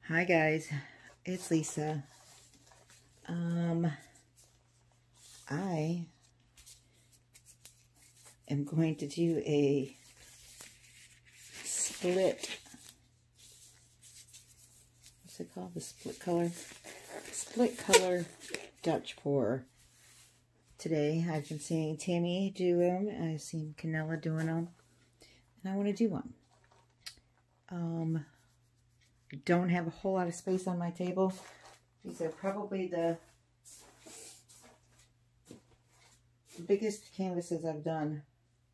Hi guys, it's Lisa. I am going to do a split, what's it called? The split color Dutch pour. Today I've been seeing Tammy do them, I've seen Kanella doing them, and I want to do one. I don't have a whole lot of space on my table. These are probably the biggest canvases I've done.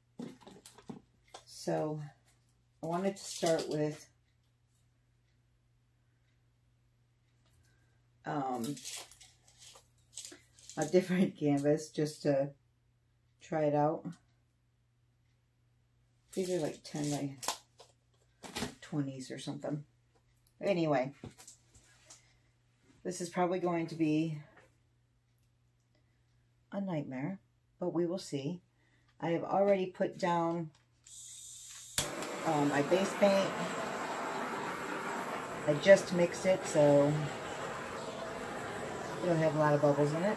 So I wanted to start with a different canvas just to try it out. These are like 10 by 20s or something. Anyway, this is probably going to be a nightmare, but we will see. I have already put down my base paint. I just mixed it, so it'll have a lot of bubbles in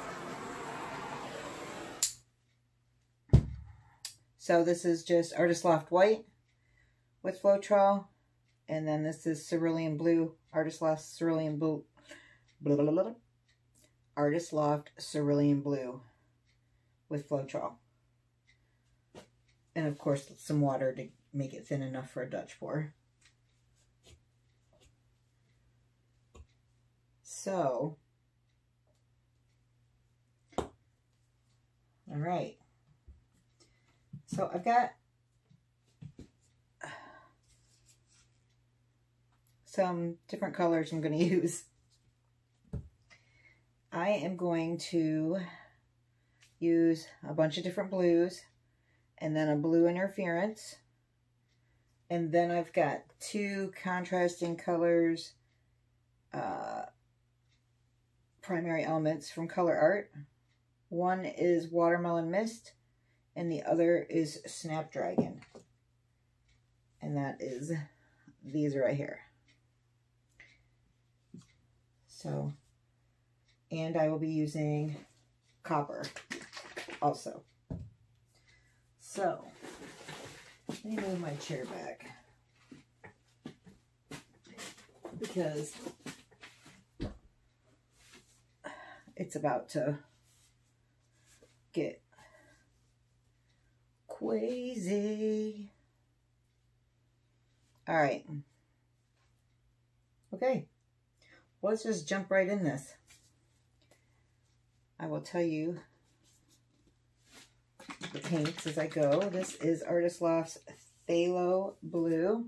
it. So this is just Artist Loft White with Floetrol. And then this is Cerulean Blue, Artist Loft Cerulean Blue, Artist Loft Cerulean Blue with Floetrol. And of course some water to make it thin enough for a Dutch pour. So, all right. So I've got some different colors I'm going to use. I am going to use a bunch of different blues and then a blue interference. And then I've got two contrasting colors, primary elements from Colourarte. One is Watermelon Mist and the other is Snapdragon. And that is these right here. So, and I will be using copper also. So, let me move my chair back because it's about to get crazy. All right. Okay. Well, let's just jump right in this. I will tell you the paints as I go. This is Artist Loft's Pthalo Blue.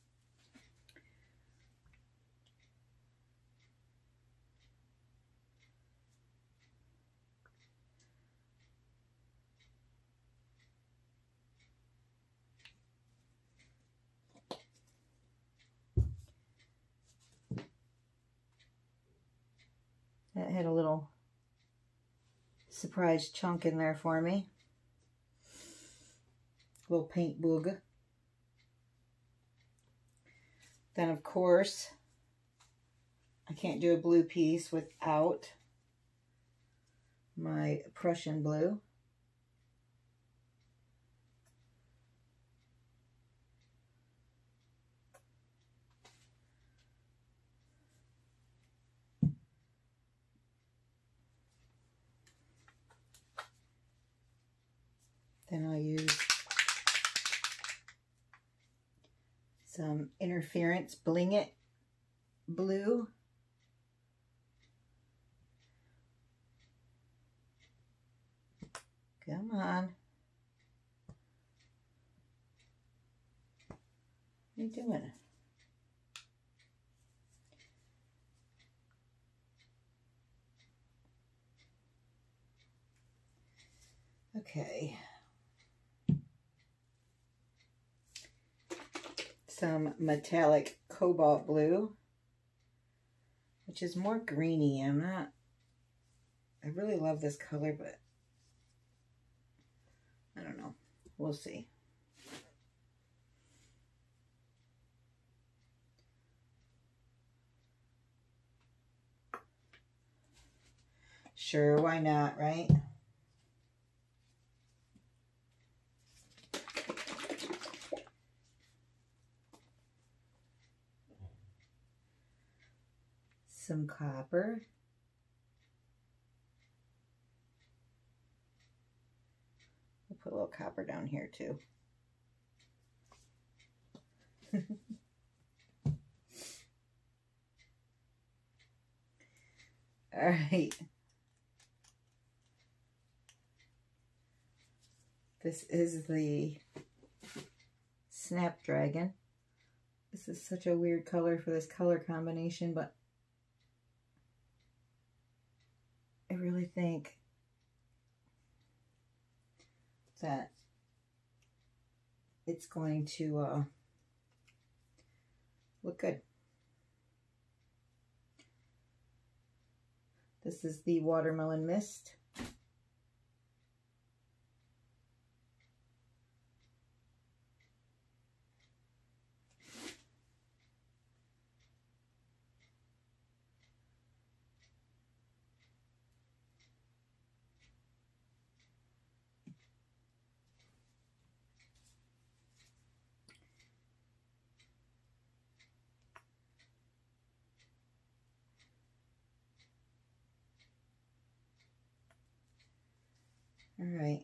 That had a little surprise chunk in there for me. Little paint boog. Then of course, I can't do a blue piece without my Prussian blue. Then I'll use some Interference Bling It blue. Come on. What are you doing? Okay. Some metallic cobalt blue, which is more greeny. I really love this color, but I don't know. We'll see. Sure, why not, right? Some copper. We'll put a little copper down here too. All right. This is the Snapdragon. This is such a weird color for this color combination, but I really think that it's going to look good. This is the Watermelon Mist. All right.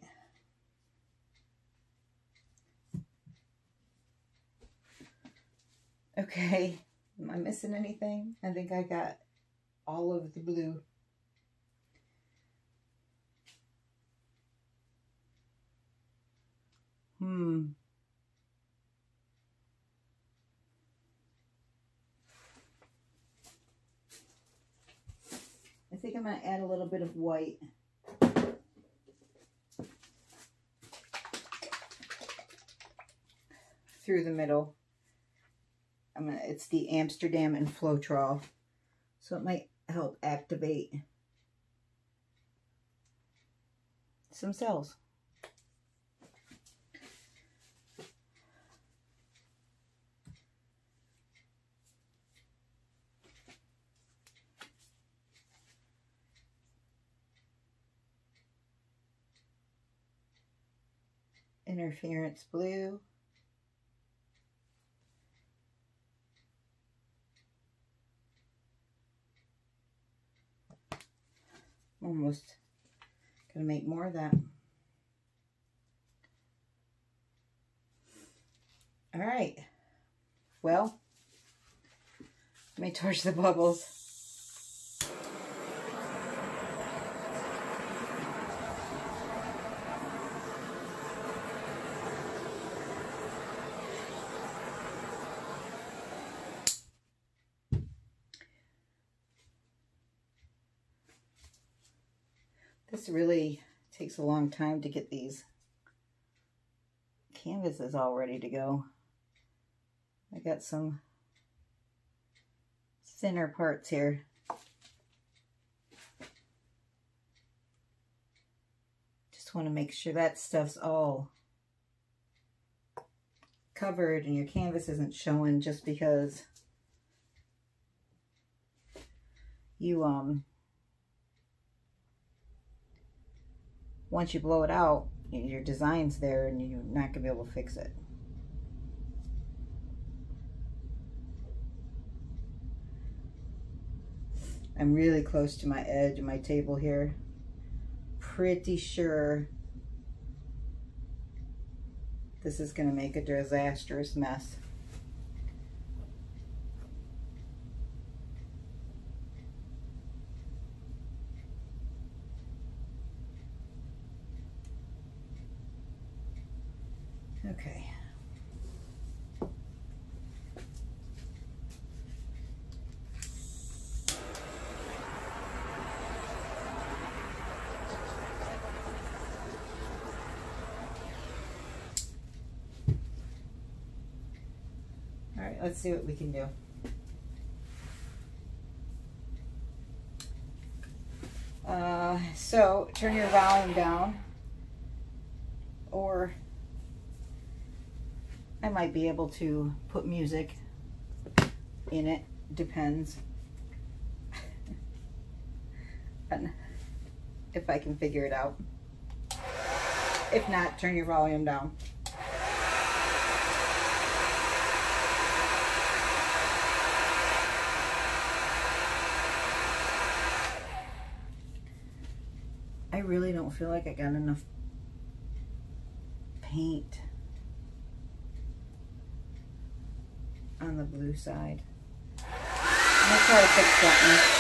Okay, am I missing anything? I think I got all of the blue. I think I'm going to add a little bit of white. Through the middle. It's the Amsterdam and Floetrol, so it might help activate some cells. Interference blue. Almost gonna make more of that. All right, well, let me torch the bubbles. This really takes a long time to get these canvases all ready to go. I got some thinner parts here. Just want to make sure that stuff's all covered and your canvas isn't showing just because you once you blow it out, your design's there and you're not gonna be able to fix it. I'm really close to my edge of my table here. Pretty sure this is gonna make a disastrous mess. Okay. All right, let's see what we can do. So turn your volume down, or I might be able to put music in it, depends. if I can figure it out. If not, turn your volume down. I really don't feel like I got enough paint on the blue side. I'm gonna try to fix something.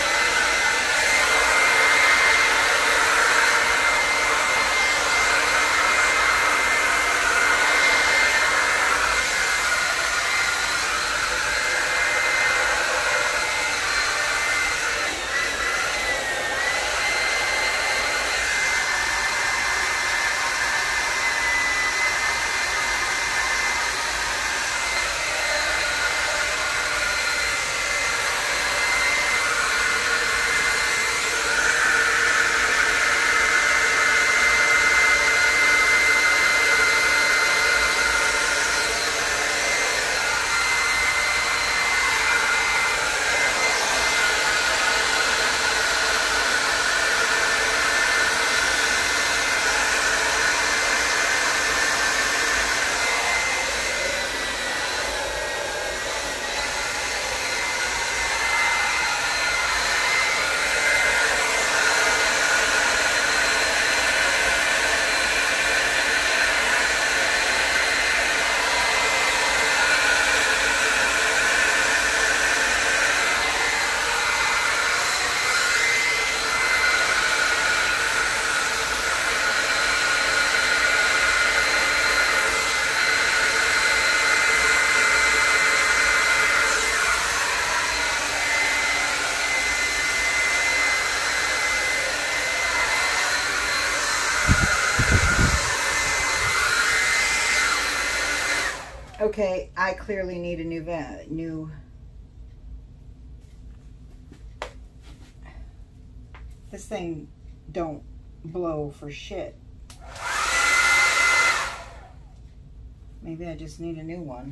Okay, I clearly need a new this thing don't blow for shit. Maybe I just need a new one.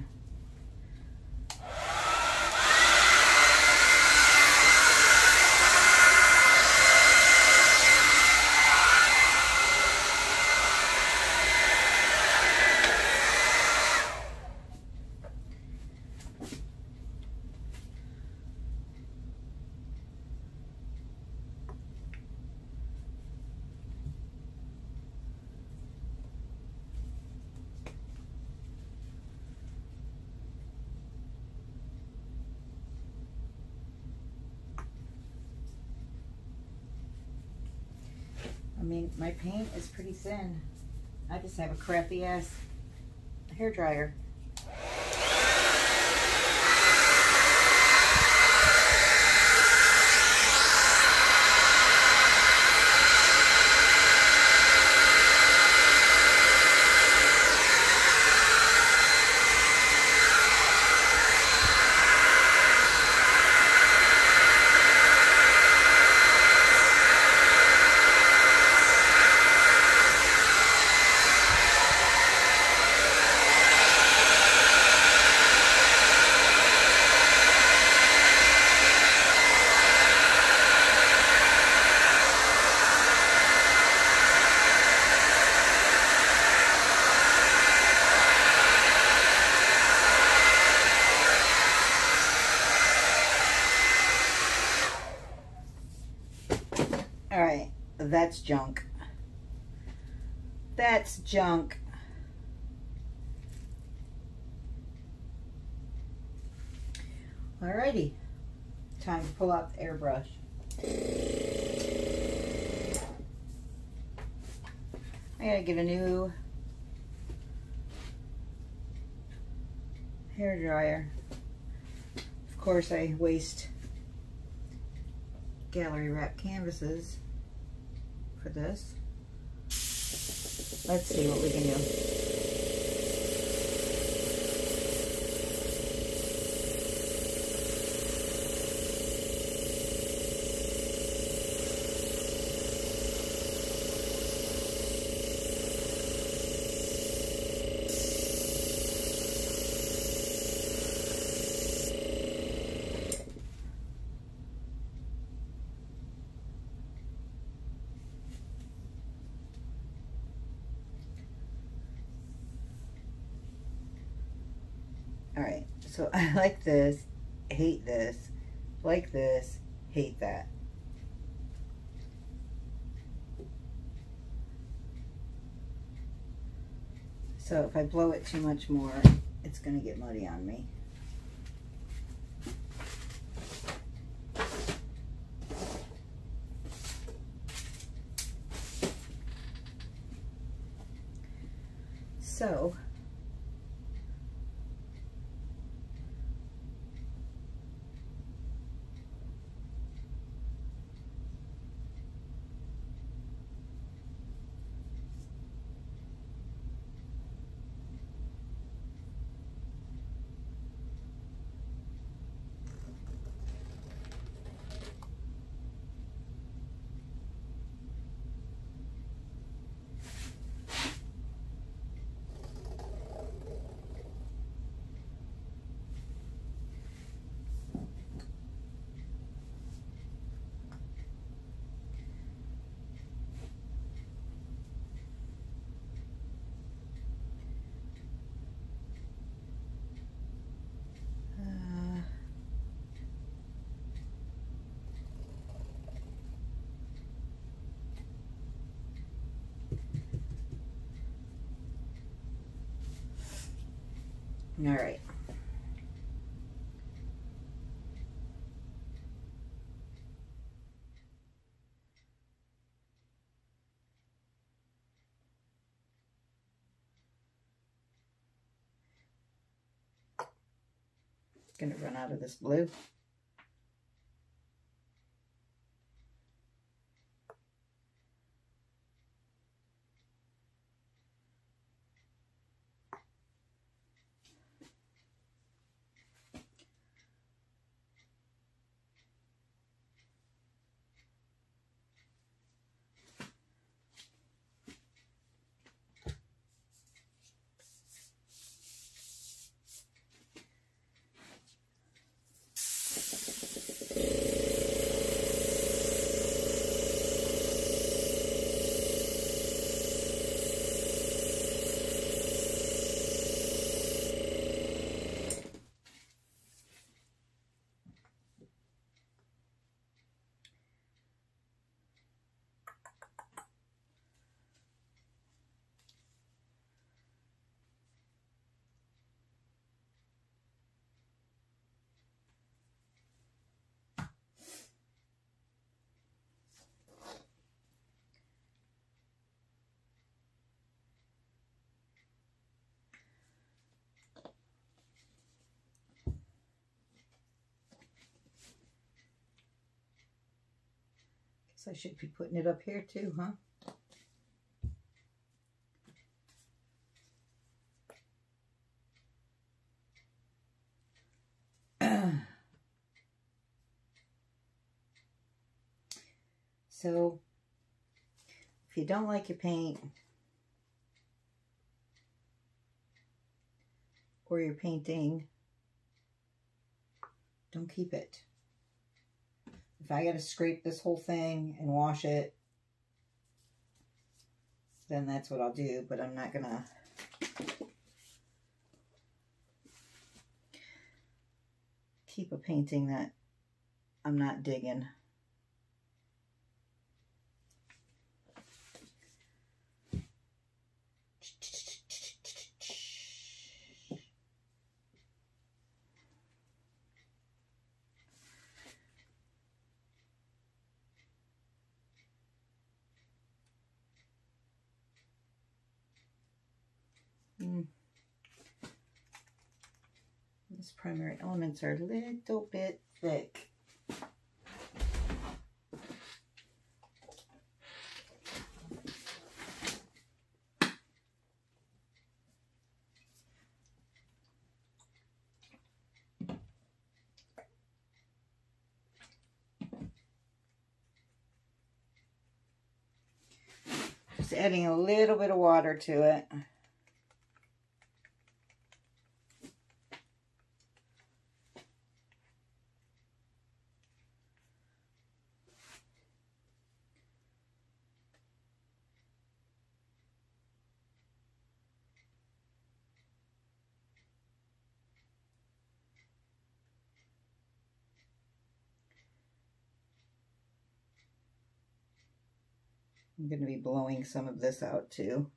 I mean, my paint is pretty thin. I just have a crappy ass hairdryer. Alright, that's junk. That's junk. Alrighty, time to pull out the airbrush. I gotta get a new hairdryer. Of course, I waste gallery wrap canvases for this. Let's see what we can do. Alright, so I like this, hate this, like this, hate that. So if I blow it too much more, it's going to get muddy on me. So all right. Gonna run out of this blue. I should be putting it up here too, huh? So, if you don't like your paint or your painting, don't keep it. If I gotta scrape this whole thing and wash it, then that's what I'll do, but I'm not gonna keep a painting that I'm not digging. These primary elements are a little bit thick. Just adding a little bit of water to it. I'm going to be blowing some of this out too.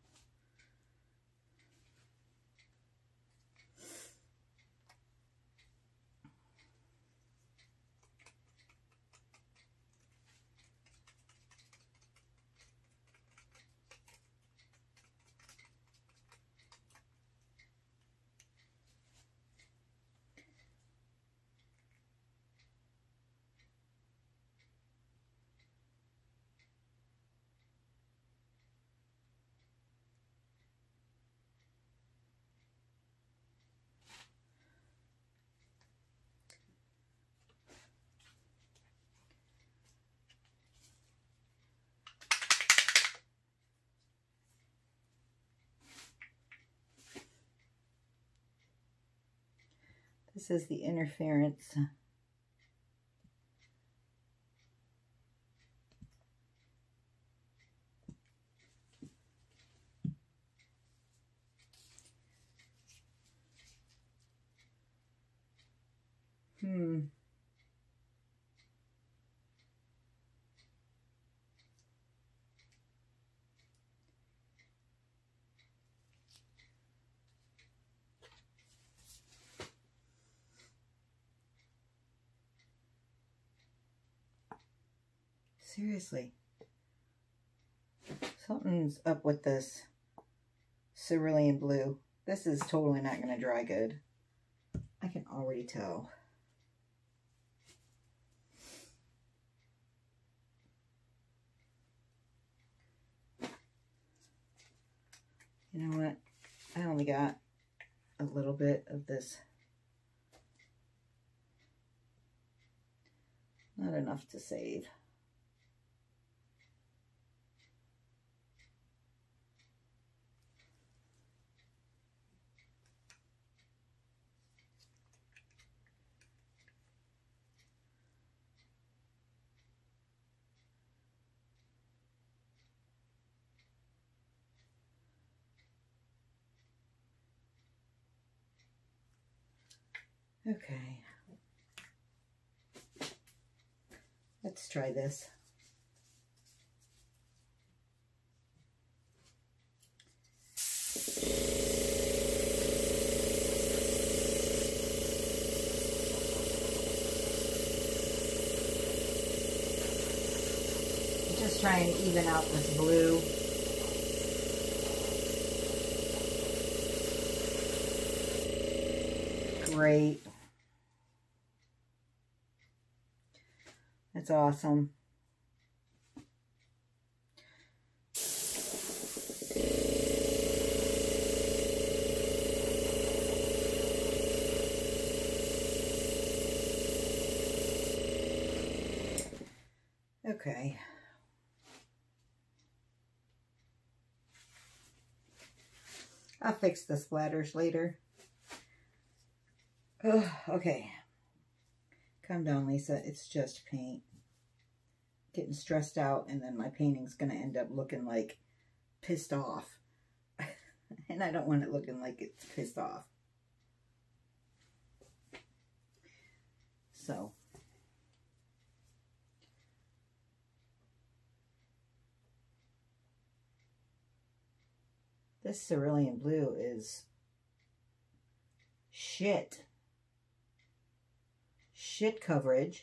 This is the interference. Seriously, something's up with this cerulean blue. This is totally not going to dry good. I can already tell. You know what? I only got a little bit of this. Not enough to save. Okay, let's try this. Just try and even out this blue. Great. That's awesome. Okay. I'll fix the splatters later. Oh, okay. Calm down, Lisa. It's just paint. Getting stressed out, and then my painting's going to end up looking like pissed off. And I don't want it looking like it's pissed off. So. This cerulean blue is shit. Shit coverage.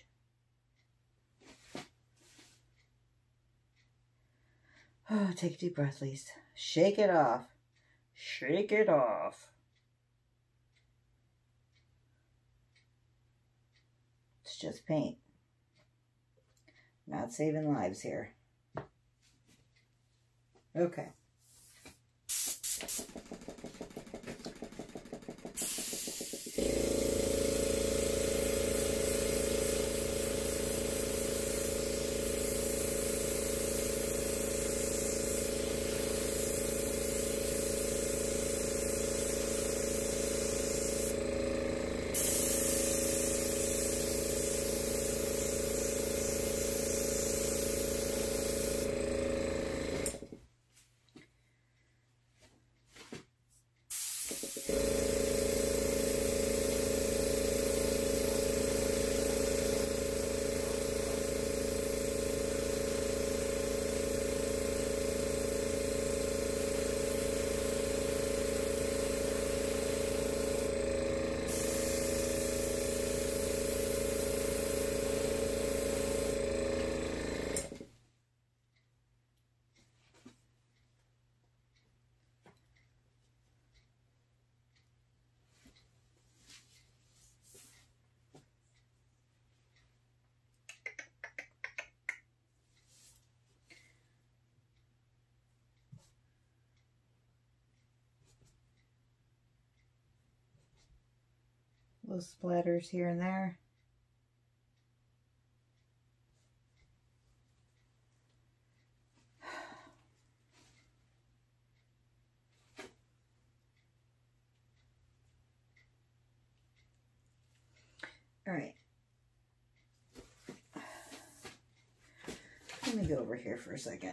Oh, take a deep breath, Lisa. Shake it off. Shake it off. It's just paint. Not saving lives here. Okay. little splatters here and there. All right. Let me go over here for a second.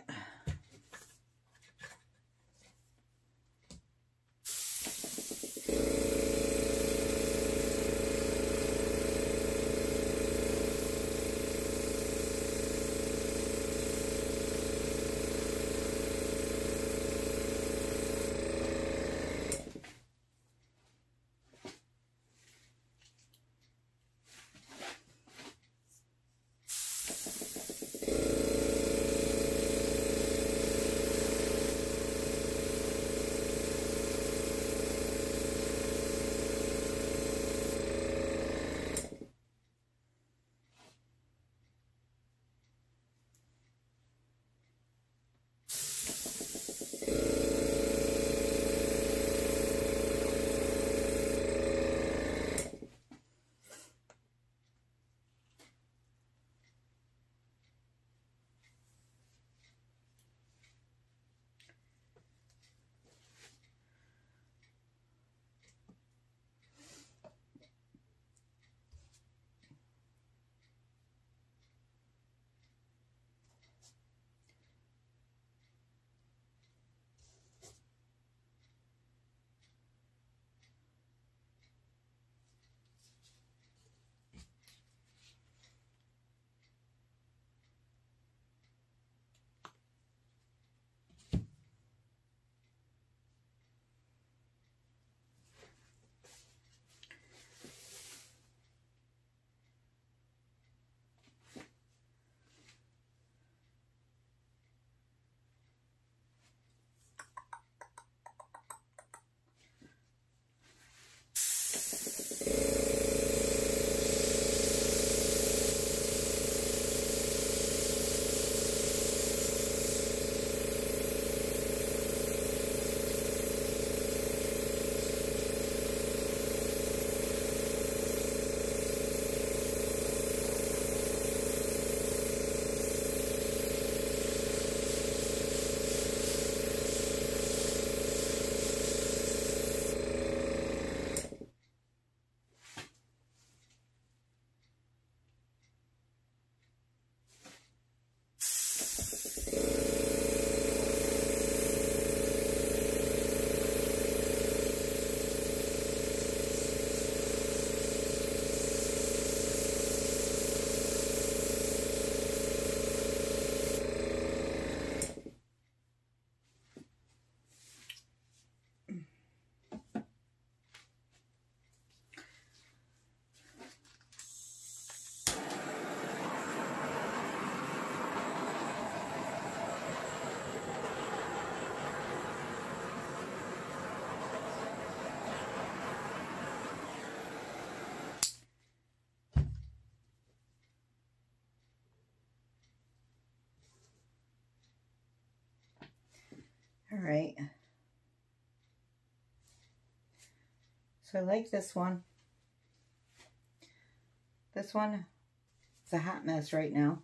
All right. So I like this one. This one, it's a hot mess right now.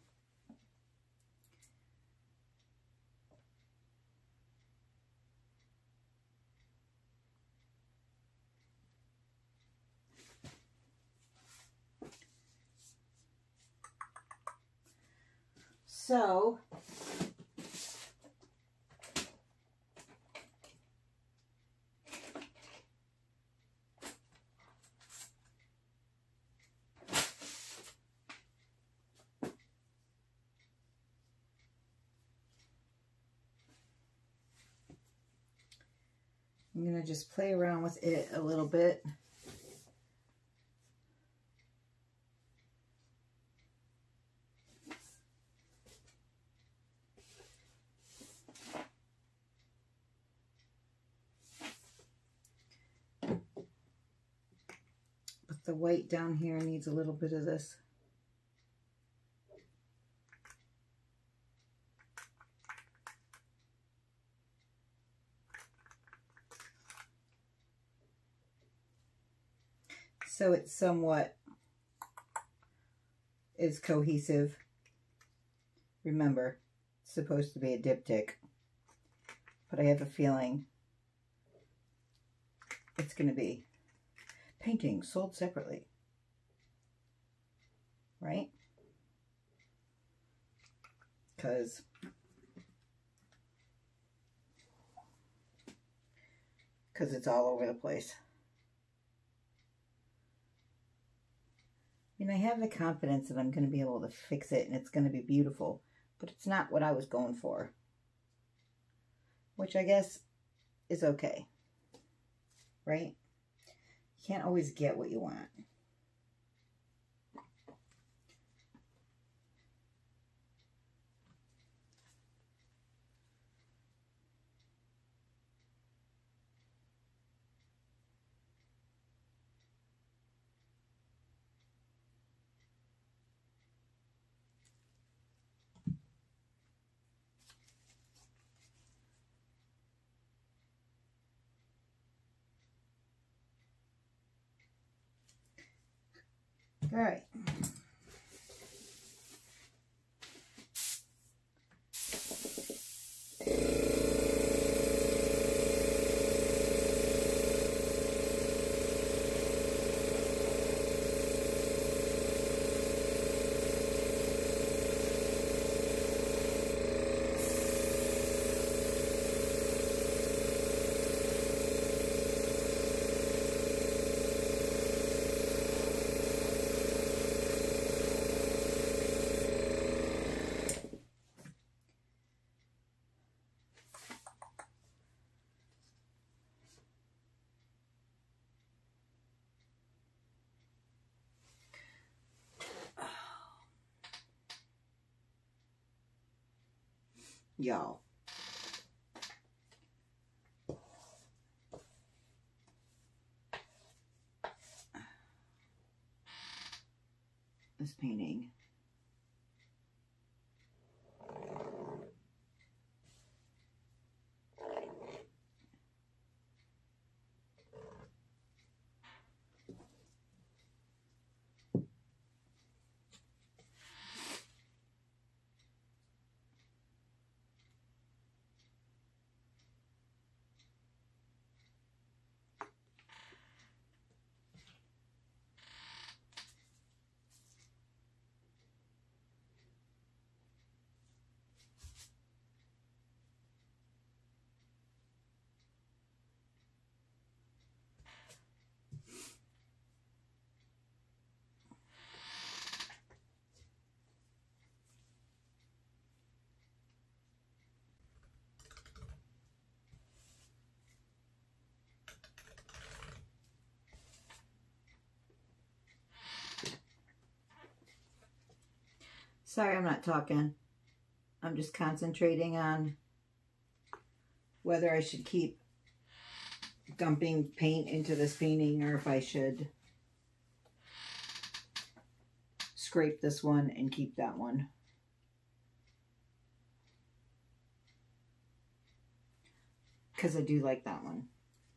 So I'm going to just play around with it a little bit. But the white down here needs a little bit of this. so it somewhat is cohesive. Remember, it's supposed to be a diptych, but I have a feeling it's going to be painting sold separately, right? Because it's all over the place. I have the confidence that I'm going to be able to fix it and it's going to be beautiful, but it's not what I was going for, which I guess is okay, right? You can't always get what you want. All right. Y'all, this painting sorry, I'm not talking. I'm just concentrating on whether I should keep dumping paint into this painting or if I should scrape this one and keep that one. Because I do like that one.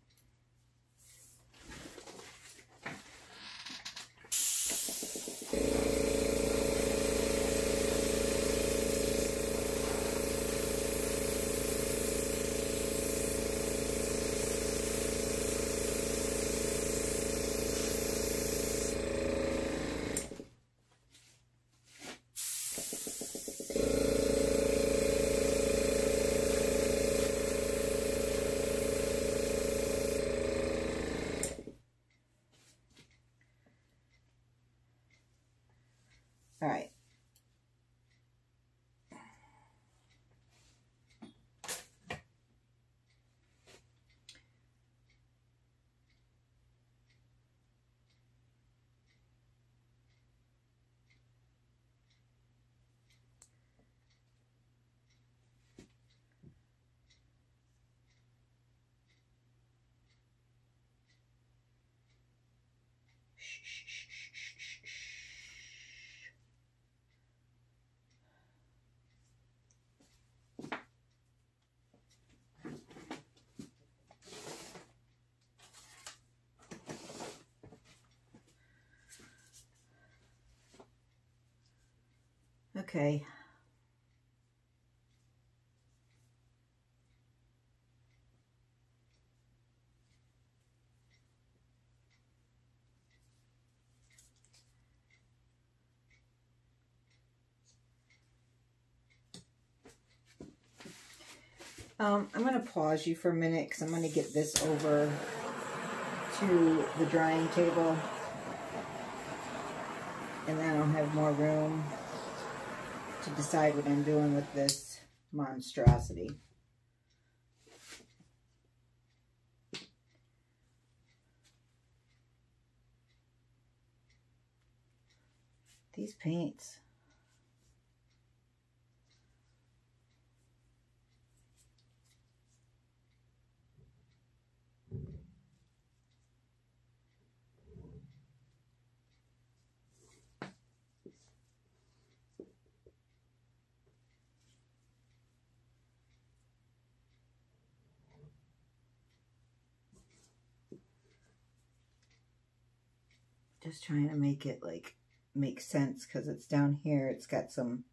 All right. Okay. I'm going to pause you for a minute because I'm going to get this over to the drying table, and then I'll have more room to decide what I'm doing with this monstrosity. These paints. Just trying to make it like make sense because it's down here. It's got some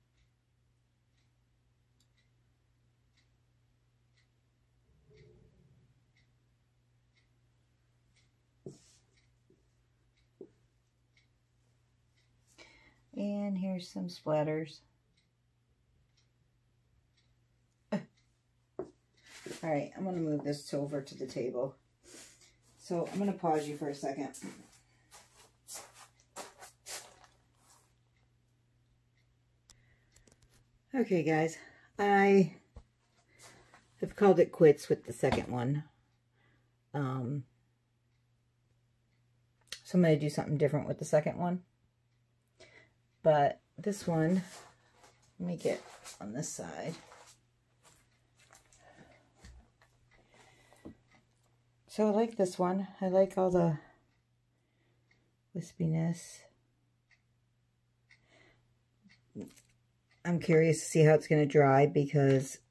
and here's some splatters. All right, I'm going to move this over to the table. So I'm going to pause you for a second. Okay, guys, I have called it quits with the second one. So I'm going to do something different with the second one. But this one, let me get on this side. So I like this one. I like all the wispiness. I'm curious to see how it's going to dry because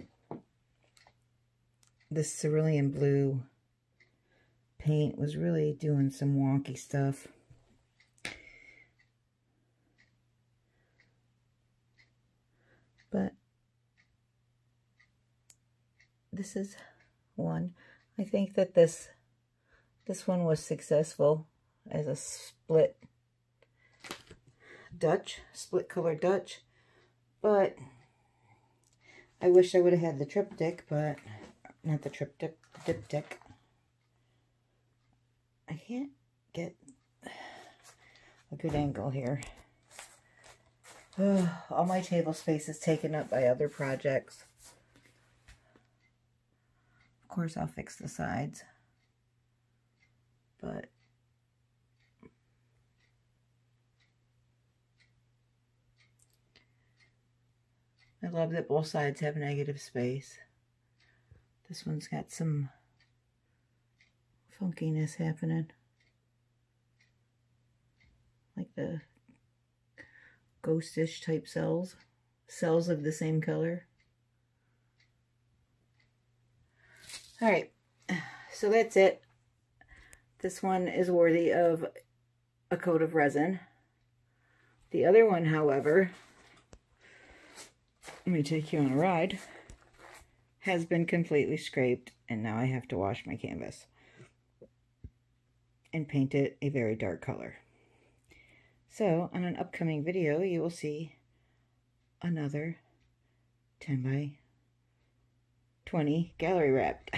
this cerulean blue paint was really doing some wonky stuff. But this is one. I think that this one was successful as a split color Dutch. But I wish I would have had the triptych, but not the triptych, the diptych. I can't get a good angle here. All my table space is taken up by other projects. Of course, I'll fix the sides, but I love that both sides have negative space. This one's got some funkiness happening, like the ghostish type cells of the same color. All right, so that's it. This one is worthy of a coat of resin. The other one, however, let me take you on a ride, has been completely scraped, and now I have to wash my canvas and paint it a very dark color. So on an upcoming video, you will see another 10 by 20 gallery wrapped.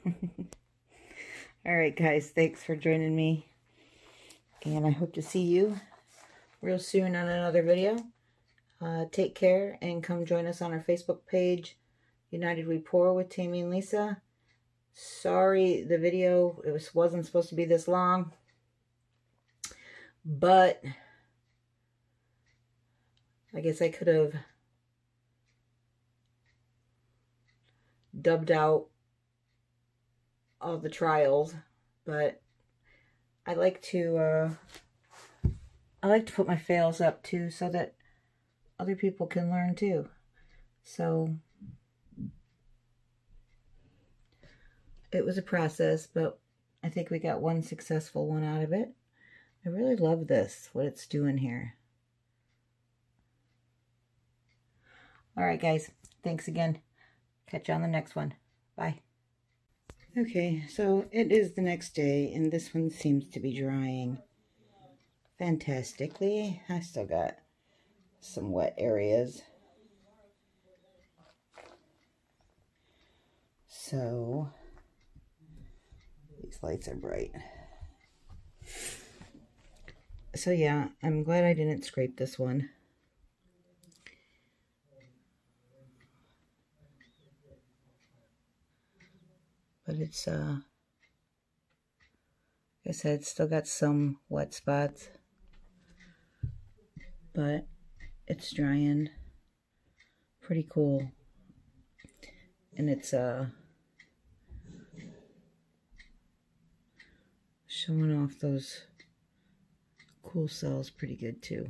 All right, guys, thanks for joining me, and I hope to see you real soon on another video. Take care and come join us on our Facebook page, United We Pour with Tammy and Lisa. Sorry, the video, wasn't supposed to be this long, but I guess I could have dubbed out all the trials, but I like to put my fails up too, so that other people can learn too. So it was a process, but I think we got one successful one out of it. I really love this, what it's doing here. Alright guys, thanks again. Catch you on the next one. Bye. Okay, so it is the next day, and this one seems to be drying fantastically. I still got some wet areas. So, these lights are bright. So yeah, I'm glad I didn't scrape this one. But it's, like I said, still got some wet spots. But it's drying pretty cool. And it's, showing off those cool cells pretty good too.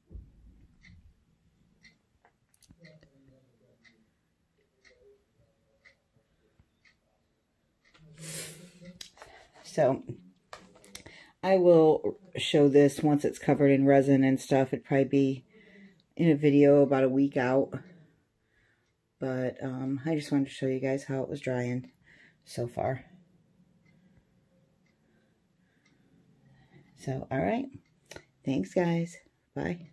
So I will show this once it's covered in resin and stuff. It'd probably be in a video about a week out. But I just wanted to show you guys how it was drying so far. So, alright. Thanks, guys. Bye.